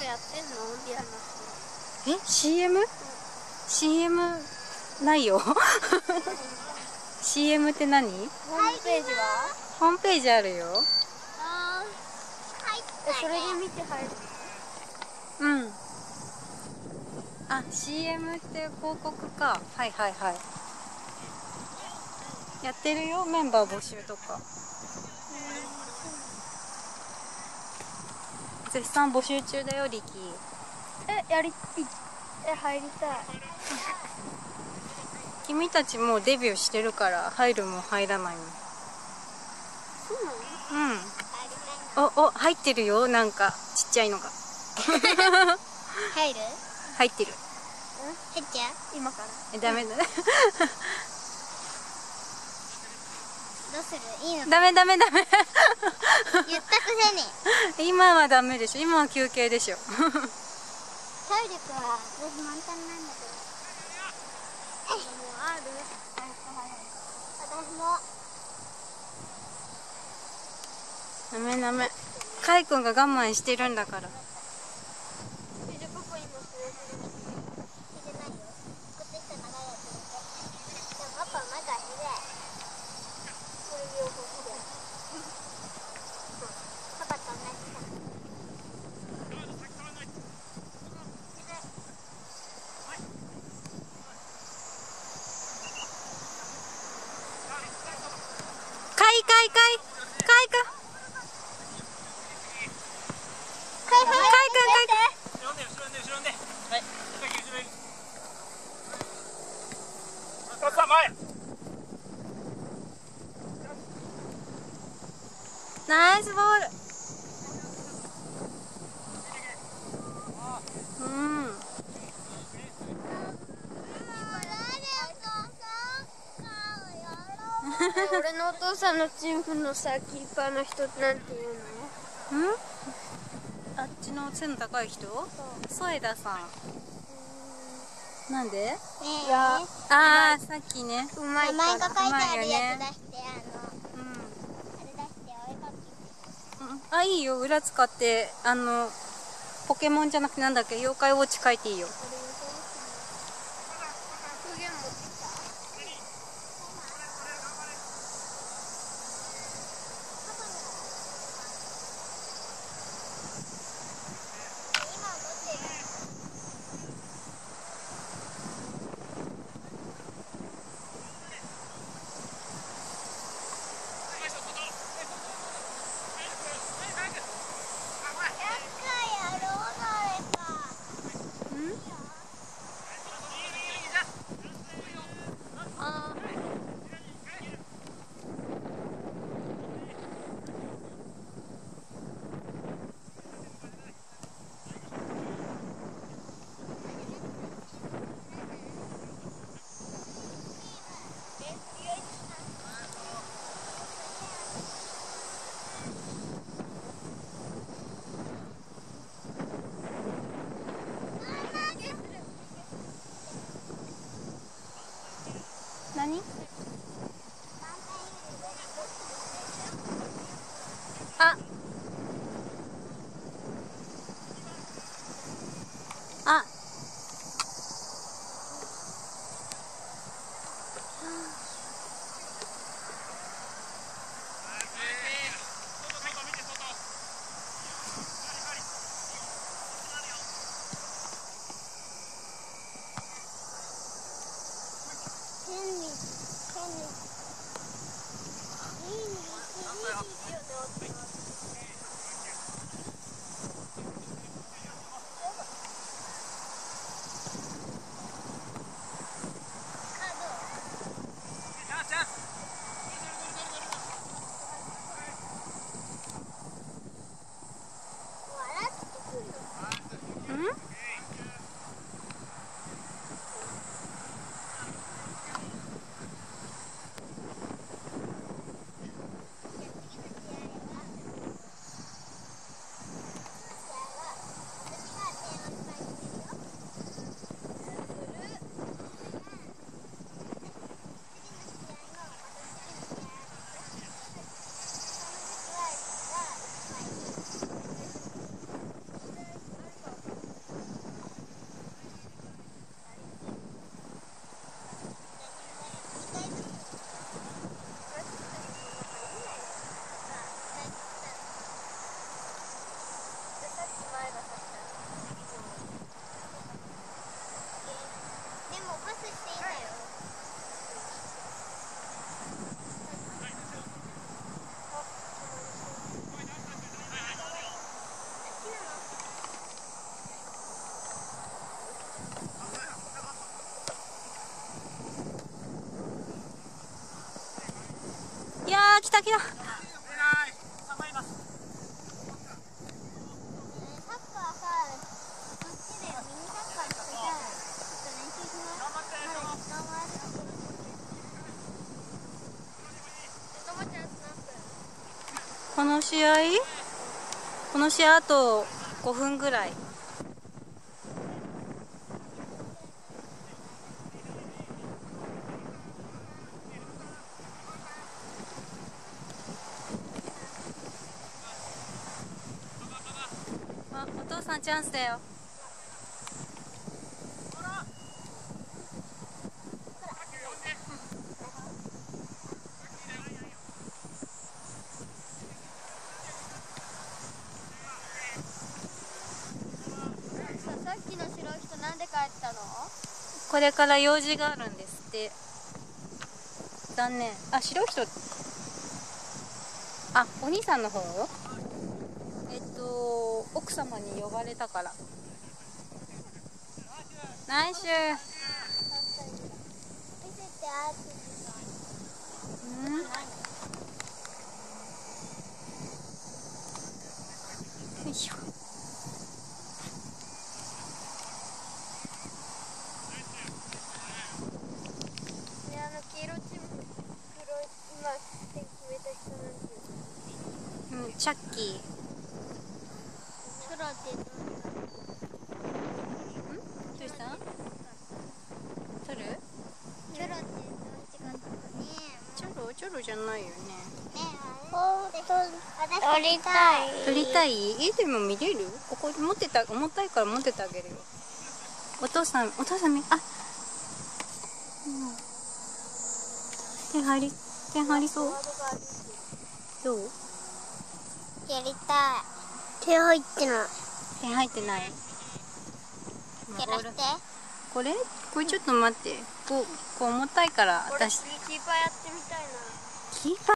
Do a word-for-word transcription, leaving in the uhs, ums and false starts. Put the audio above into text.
やってんのリアルな。 え シーエム？ シーエム ないよ。シーエム って何？ ホームページは？ ホームページあるよ。 あー、それで見て入る。 うん。あ、シーエム って広告か。はいはいはい。やってるよ、メンバー募集とか。絶賛募集中だよ、リキ。 え、やり、え、入りたい。 君たちもうデビューしてるから入るも入らないもん。 そうなの？ うん。お、お、入ってるよ、なんかちっちゃいのが。 入る？ 入ってる。 入っちゃう？今から。 え、ダメだ。 どうする？いいの？ ダメダメダメ。 言ったくせに。 今はダメでしょ。今は休憩でしょ。 体力は私満タンなんだけど。もうある？私も。 ダメダメ。カイ君が我慢してるんだから。 え、じゃあパパ今それする？聞いてないよ。こっちしか長いやつ見て。でもパパまだいる。これ両方好きだよ。パパと同じだ。 カイカイカイカイ君。 カイ君、カイ君、 後ろで後ろで後ろで。はい。後ろに。さあ前。 ナイスボール。うん。 俺のお父さんのチームのさ、キーパーの人なんていうの？ うん？あっちの背の高い人？添田さん。なんで？ いや、 ああ、さっきね。 うまい。名前が書いてあるやつ出して、あの、 うん。 あれ出してお絵かき。 あ、いいよ。裏使って、あの、ポケモンじゃなくてなんだっけ、妖怪ウォッチ書いていいよ。 来た来た。 サッカーさ、こっちでミニサッカーしてさ、ちょっと練習します。はい、頑張る。ともちゃんスナップ。 この試合この試合あとごふんぐらい。あ、お父さんチャンスだよ。 さっきの白い人なんで帰ったの？ これから用事があるんですって。残念。あ、白い人。あ、お兄さんの方？えっと奥様に呼ばれたから。ナイス。 見せてあーうん。よいしょ。 ね、あの黄色チーム、黒い、今点決めた人なんていうの？ うん、チャッキー。 チョロって言うの？ ん？どうした？取る？ チョロってどう違ったのね。 チョロチョロじゃないよね。 ほんと、撮りたい。 取りたい？家でも見れる？ここ持ってた、重たいから持っててあげるよ。お父さん、お父さんみ、あ、うん、手入り、手入りそう？どう？ やりたい。手入ってない。 手入ってない。 やらして。 これ？これちょっと待って。こう、こう重たいから、私。 キーパーやってみたいな。 キーパー